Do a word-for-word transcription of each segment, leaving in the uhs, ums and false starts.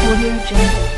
Audio Jungle.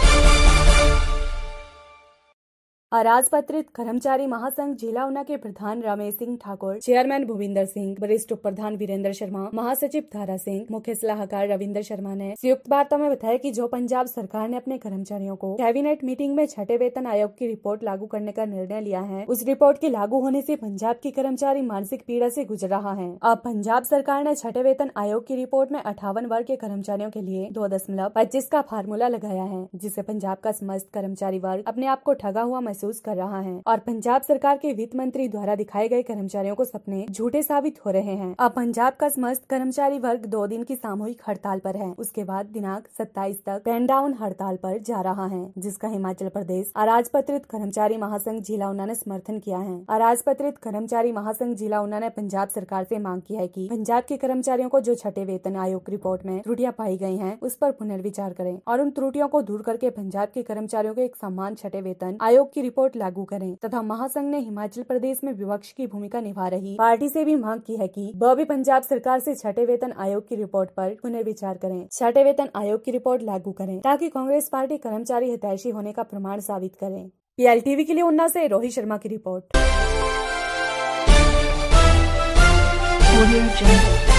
अराजपत्रित कर्मचारी महासंघ जिला ऊना के प्रधान रमेश सिंह ठाकुर, चेयरमैन भूपिंदर सिंह, वरिष्ठ उप प्रधान वीरेंद्र शर्मा, महासचिव तारा सिंह, मुख्य सलाहकार रविंद्र शर्मा ने संयुक्त वार्ता में बताया कि जो पंजाब सरकार ने अपने कर्मचारियों को कैबिनेट मीटिंग में छठे वेतन आयोग की रिपोर्ट लागू करने का निर्णय लिया है, उस रिपोर्ट के लागू होने से पंजाब की कर्मचारी मानसिक पीड़ा से गुजर रहा है। अब पंजाब सरकार ने छठे वेतन आयोग की रिपोर्ट में अठावन वर्ग के कर्मचारियों के लिए दो दशमलव पच्चीस का फार्मूला लगाया है, जिससे पंजाब का समस्त कर्मचारी वर्ग अपने आप को ठगा हुआ महसूस कर रहा है और पंजाब सरकार के वित्त मंत्री द्वारा दिखाए गए कर्मचारियों को सपने झूठे साबित हो रहे हैं। अब पंजाब का समस्त कर्मचारी वर्ग दो दिन की सामूहिक हड़ताल पर है। उसके बाद दिनांक सत्ताईस तक पेन डाउन हड़ताल पर जा रहा है, जिसका हिमाचल प्रदेश अराजपत्रित कर्मचारी महासंघ जिला ऊना ने समर्थन किया है। अराजपत्रित कर्मचारी महासंघ जिला ऊना ने पंजाब सरकार से मांग की है कि पंजाब के कर्मचारियों को जो छठे वेतन आयोग रिपोर्ट में त्रुटियां पाई गई हैं, उस पर पुनर्विचार करें और उन त्रुटियों को दूर करके पंजाब के कर्मचारियों को एक समान छठे वेतन आयोग की रिपोर्ट लागू करें तथा महासंघ ने हिमाचल प्रदेश में विपक्ष की भूमिका निभा रही पार्टी से भी मांग की है कि वह भी पंजाब सरकार से छठे वेतन आयोग की रिपोर्ट पर पुनर्विचार करें, छठे वेतन आयोग की रिपोर्ट लागू करें ताकि कांग्रेस पार्टी कर्मचारी हितैषी होने का प्रमाण साबित करे। पीएलटीवी के लिए ऊना से रोहित शर्मा की रिपोर्ट। Audio Jungle.